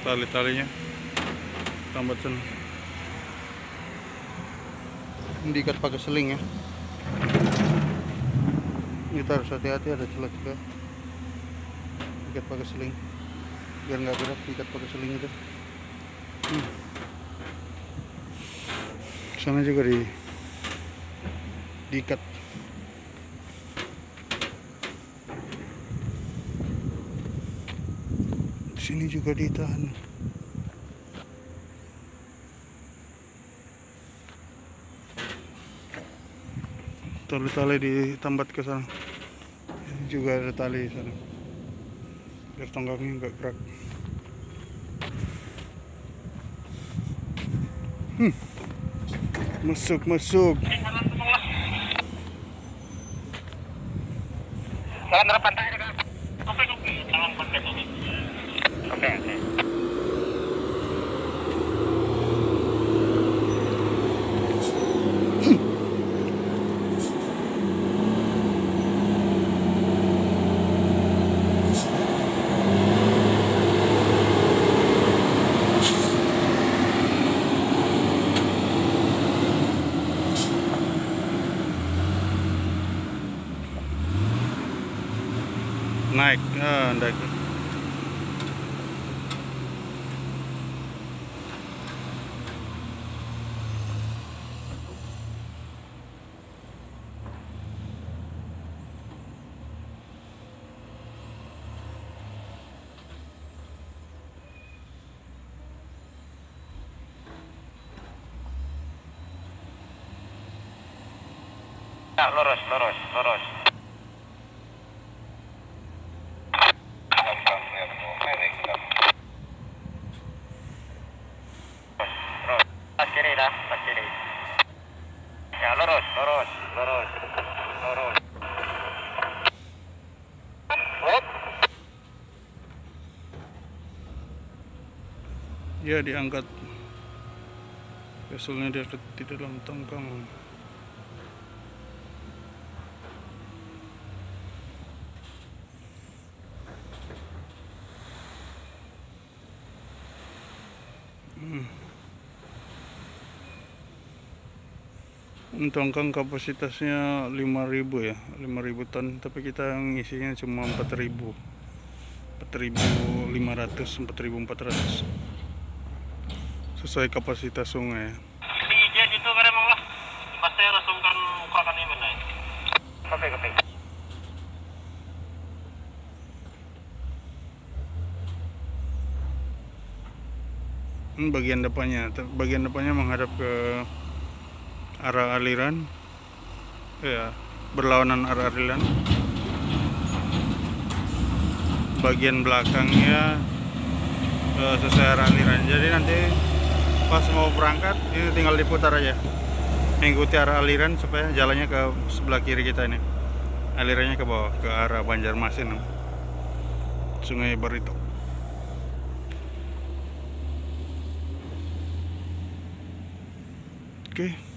tali-talinya tambat sana. Ini diikat pakai seling ya. Kita harus hati-hati, ada celah-celah. Ikat pakai seling biar nggak berat, diikat pakai seling itu. Sana juga diikat. Sini juga ditahan. Tali-tali ditambat ke sana. Ini juga ada tali di sana. Biar tonggaknya nggak gerak. Masuk. Jalan pantai kan. Oke, jangan pakai ini. Oke. Naik, naik. Ya, lurus. Pas kiri. Ya, lurus. Ya, diangkat. Veselnya dia di dalam tongkang. Tongkang kapasitasnya 5.000 ya, 5.000 ton, tapi kita ngisinya cuma 4.000, 4.500, 4.400 sesuai kapasitas sungai. Di ije itu kan emang lah. Pasti rasungkan muka kan ini naik. Kopi. Bagian depannya menghadap ke arah aliran, ya, berlawanan arah aliran. Bagian belakangnya sesuai arah aliran. Jadi nanti pas mau berangkat ini tinggal diputar aja, mengikuti arah aliran supaya jalannya ke sebelah kiri kita ini. Alirannya ke bawah ke arah Banjarmasin, Sungai Barito. Oke.